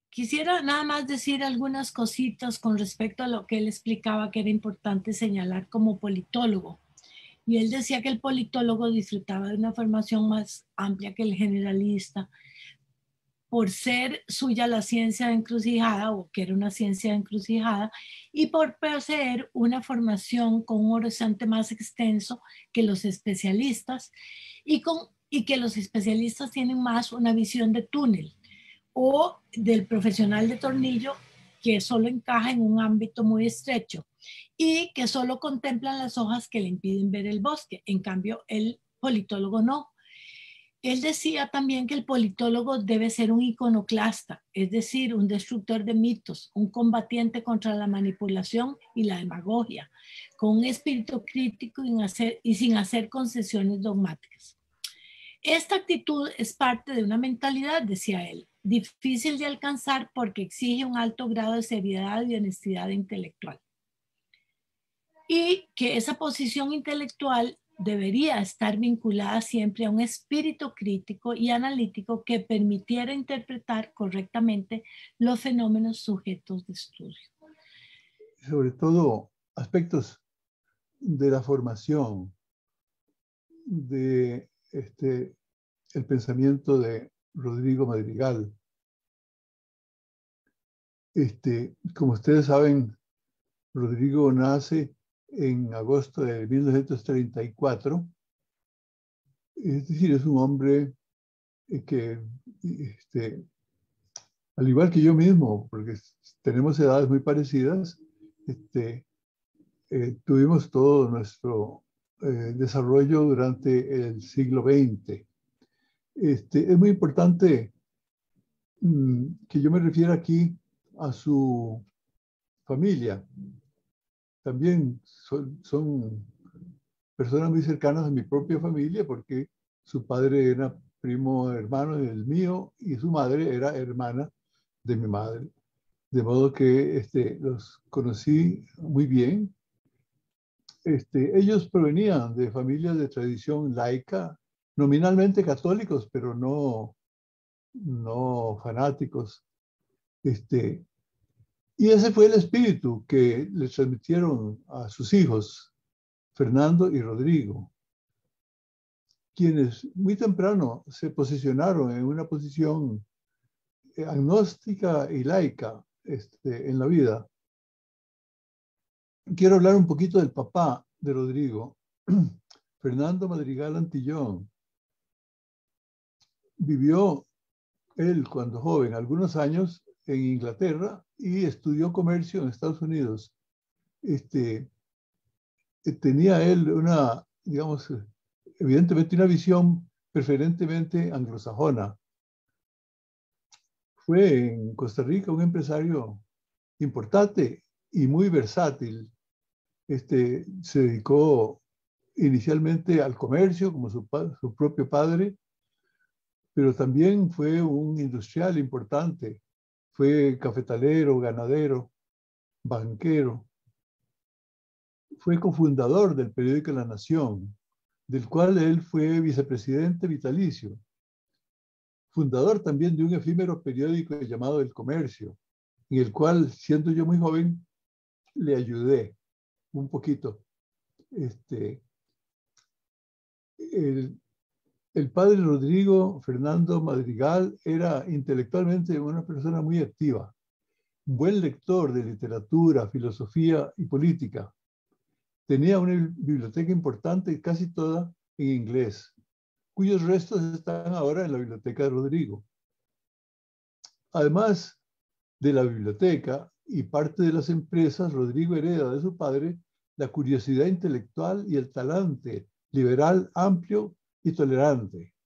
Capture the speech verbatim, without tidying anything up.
quisiera nada más decir algunas cositas con respecto a lo que él explicaba que era importante señalar como politólogo. Y él decía que el politólogo disfrutaba de una formación más amplia que el generalista por ser suya la ciencia de encrucijada o que era una ciencia de encrucijada y por poseer una formación con un horizonte más extenso que los especialistas y, con, y que los especialistas tienen más una visión de túnel o del profesional de tornillo que solo encaja en un ámbito muy estrecho y que solo contemplan las hojas que le impiden ver el bosque. En cambio, el politólogo no. Él decía también que el politólogo debe ser un iconoclasta, es decir, un destructor de mitos, un combatiente contra la manipulación y la demagogia, con un espíritu crítico y, hacer, y sin hacer concesiones dogmáticas. Esta actitud es parte de una mentalidad, decía él, difícil de alcanzar porque exige un alto grado de seriedad y honestidad intelectual. Y que esa posición intelectual debería estar vinculada siempre a un espíritu crítico y analítico que permitiera interpretar correctamente los fenómenos sujetos de estudio. Sobre todo aspectos de la formación, de este, el pensamiento de Rodrigo Madrigal. Este, como ustedes saben, Rodrigo nace en agosto de mil novecientos treinta y cuatro, es decir, es un hombre que, este, al igual que yo mismo, porque tenemos edades muy parecidas, este, eh, tuvimos todo nuestro eh, desarrollo durante el siglo veinte. Este, es muy importante mmm, que yo me refiera aquí a su familia. También son, son personas muy cercanas a mi propia familia porque su padre era primo hermano del mío y su madre era hermana de mi madre. De modo que este, los conocí muy bien. Este, ellos provenían de familias de tradición laica, nominalmente católicos, pero no, no fanáticos. Este, y ese fue el espíritu que le transmitieron a sus hijos, Fernando y Rodrigo, quienes muy temprano se posicionaron en una posición agnóstica y laica este, en la vida. Quiero hablar un poquito del papá de Rodrigo, Fernando Madrigal Antillón. Vivió él cuando joven algunos años en Inglaterra y estudió comercio en Estados Unidos. Este, tenía él una, digamos, evidentemente una visión preferentemente anglosajona. Fue en Costa Rica un empresario importante y muy versátil. Este, se dedicó inicialmente al comercio como su, su propio padre, pero también fue un industrial importante. Fue cafetalero, ganadero, banquero. Fue cofundador del periódico La Nación, del cual él fue vicepresidente vitalicio. Fundador también de un efímero periódico llamado El Comercio, en el cual, siendo yo muy joven, le ayudé un poquito. Este, el, el padre Rodrigo Fernando Madrigal era intelectualmente una persona muy activa, un buen lector de literatura, filosofía y política. Tenía una biblioteca importante, casi toda en inglés, cuyos restos están ahora en la biblioteca de Rodrigo. Además de la biblioteca y parte de las empresas, Rodrigo hereda de su padre la curiosidad intelectual y el talante liberal, amplio y tolerante.